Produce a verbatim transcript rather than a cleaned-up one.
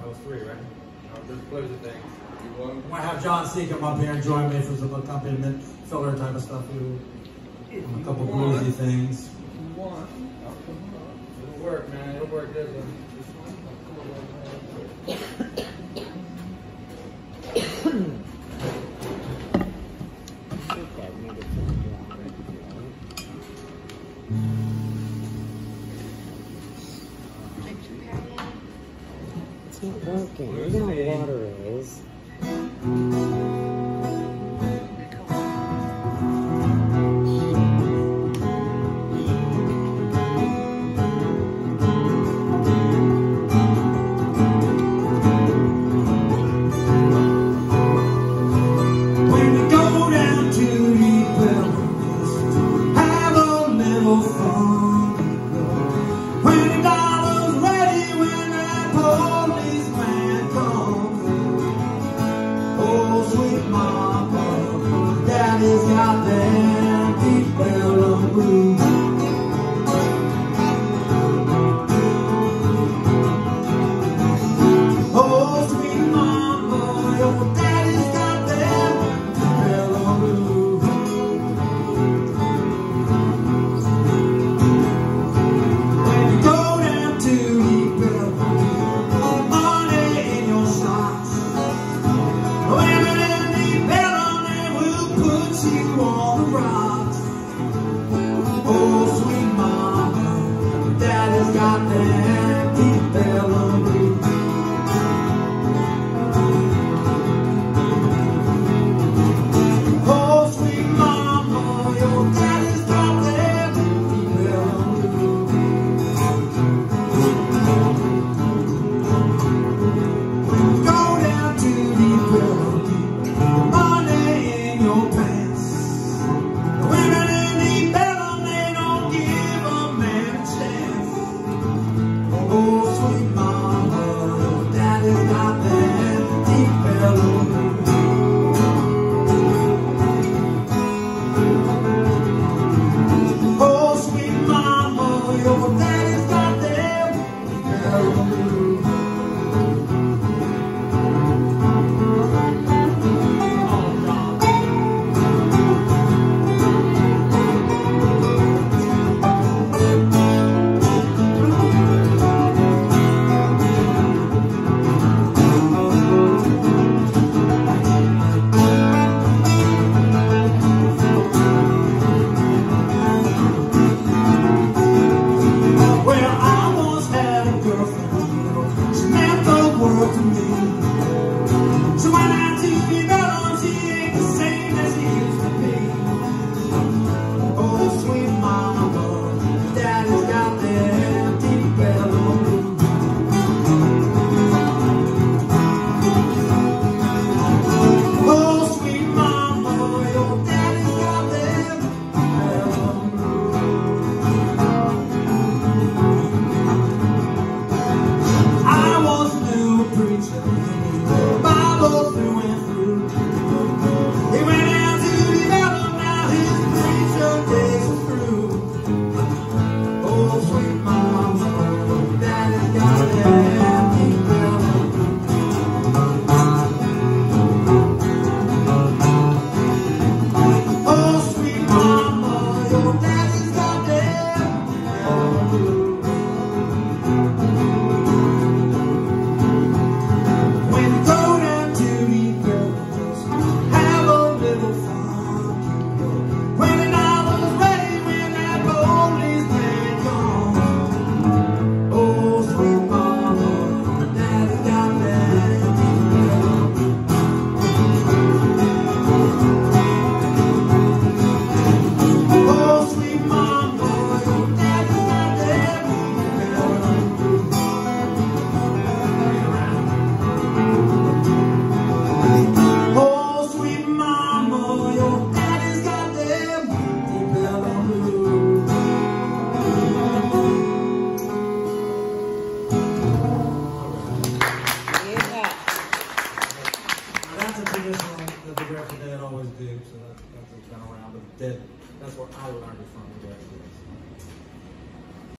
That was three, right? No, there's close the thing. I'm gonna have John C come up here and join me for some accompaniment filler type of stuff too. A couple bluesy things. One. It'll work, man. It'll work this one. It's not working. I don't know what water is. Daddy's got them deep Elem blues. Oh, sweet mama, your daddy's got them deep Elem blues. When you go down to deep Elem, put money in your socks. Women in deep Elem, put you on the rocks. Oh, sweet mama, daddy's got them